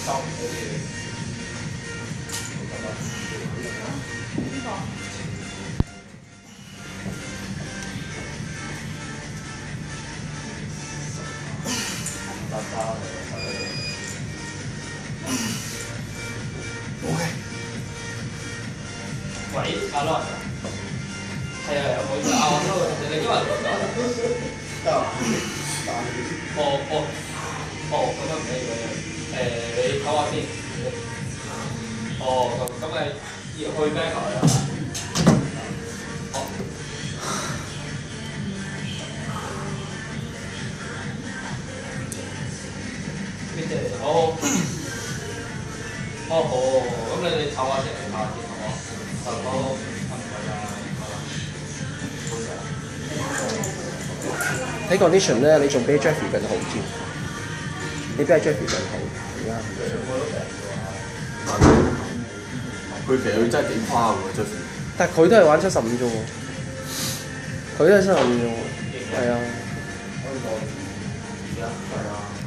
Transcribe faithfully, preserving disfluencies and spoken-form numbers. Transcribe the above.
收嗰啲。邊個？大家嚟睇。O K。喂，阿 Lon。係啊係啊，冇錯啊，我都你今日嚟咗。得啊。哦哦哦，咁啊唔緊要嘅。誒，你唞下先。哦，咁咁你要去咩台啊？哦。咩啫？好。哦好，咁你哋唞下先，唞下先，好唔好？就好，唔該啦。 睇 condition 咧，你仲比 Jeffrey 更好添。你比 Jeffrey 更好，而家。 佢其實佢真係幾誇喎 Jeffrey。 但係佢都係玩七十五啫喎，佢都係七十五啫喎，係啊。係啊。